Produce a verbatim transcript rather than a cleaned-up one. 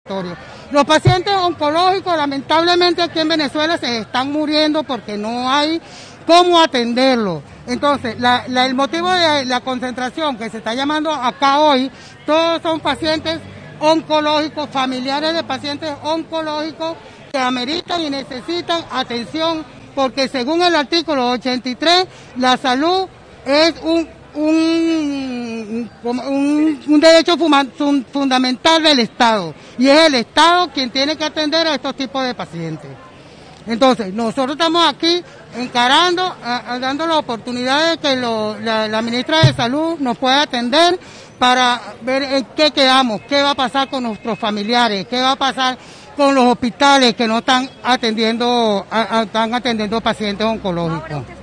Los pacientes oncológicos, lamentablemente aquí en Venezuela se están muriendo porque no hay cómo atenderlos. Entonces, la, la, el motivo de la concentración que se está llamando acá hoy, todos son pacientes oncológicos, familiares de pacientes oncológicos que ameritan y necesitan atención, porque según el artículo ochenta y tres, la salud es un Un, un, un derecho fundamental del Estado, y es el Estado quien tiene que atender a estos tipos de pacientes. Entonces, nosotros estamos aquí encarando, a, a, dando la oportunidad de que lo, la, la ministra de Salud nos pueda atender para ver en qué quedamos, qué va a pasar con nuestros familiares, qué va a pasar con los hospitales que no están atendiendo, a, a, están atendiendo pacientes oncológicos.